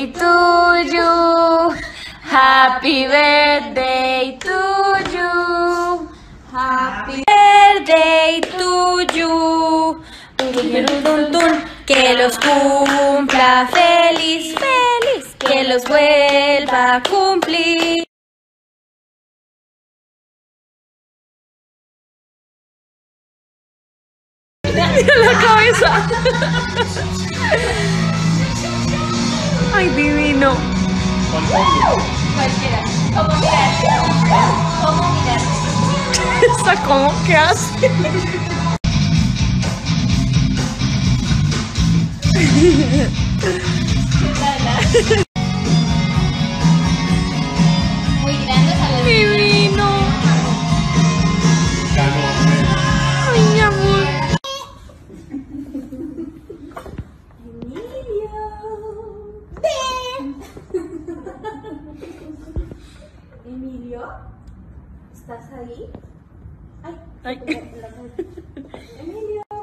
birthday to you. Happy birthday to you. Happy birthday to you. Que los cumpla feliz, feliz. Que los vuelva a cumplir. Mira la cabeza. Ay, divino. Cualquiera. ¿Cómo mirar? ¿Cómo mirar? ¿Esta cómo que hace? Muy grande, sale divino. Ay, mi amor. Emilio, ¿estás ahí? Ay. Emilio.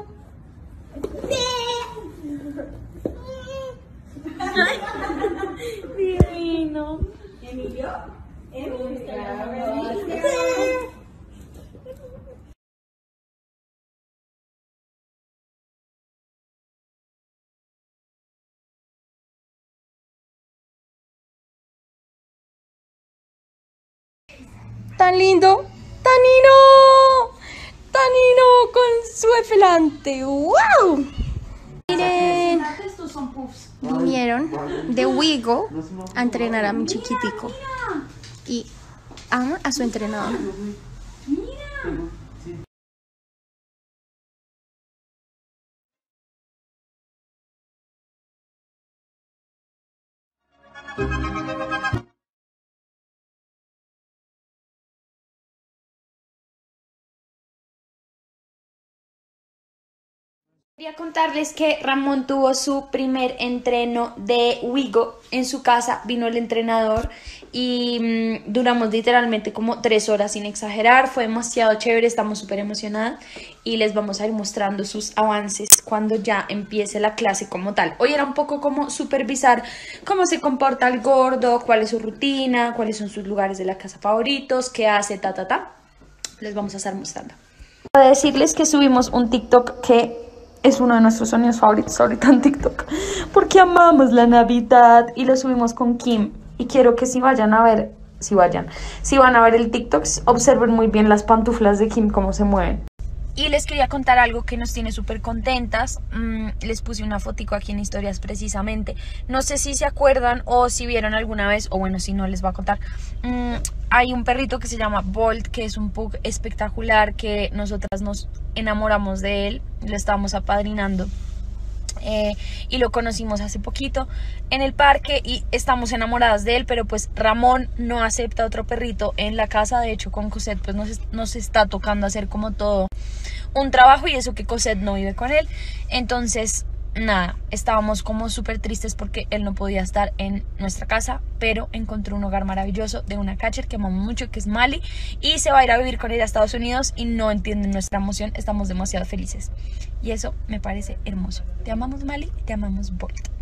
Divino. Emilio. Tan lindo, Tanino con su eflante. ¡Wow! Miren, vinieron de Wigo a entrenar a mi chiquitico y ama a su entrenador. Quería contarles que Ramón tuvo su primer entreno de Wigo en su casa, vino el entrenador y duramos literalmente como 3 horas sin exagerar, fue demasiado chévere, estamos súper emocionadas y les vamos a ir mostrando sus avances cuando ya empiece la clase como tal. Hoy era un poco como supervisar cómo se comporta el gordo, cuál es su rutina, cuáles son sus lugares de la casa favoritos, qué hace, les vamos a estar mostrando. Voy a decirles que subimos un TikTok que es uno de nuestros sonidos favoritos ahorita en TikTok, porque amamos la Navidad y lo subimos con Kim. Y quiero que si van a ver el TikTok, observen muy bien las pantuflas de Kim, cómo se mueven. Y les quería contar algo que nos tiene súper contentas. Les puse una fotico aquí en historias precisamente. No sé si se acuerdan o si vieron alguna vez, o bueno, si no les voy a contar. Hay un perrito que se llama Bolt, que es un pug espectacular, que nosotras nos enamoramos de él. Lo estábamos apadrinando y lo conocimos hace poquito en el parque y estamos enamoradas de él, pero pues Ramón no acepta otro perrito en la casa. De hecho, con Cosette pues nos está tocando hacer como todo un trabajo, y eso que Cosette no vive con él. Entonces nada, estábamos como súper tristes porque él no podía estar en nuestra casa, pero encontró un hogar maravilloso de una catcher que amamos mucho, que es Mali, y se va a ir a vivir con ella a Estados Unidos y no entienden nuestra emoción. Estamos demasiado felices y eso me parece hermoso. Te amamos, Mali, te amamos, Bolt.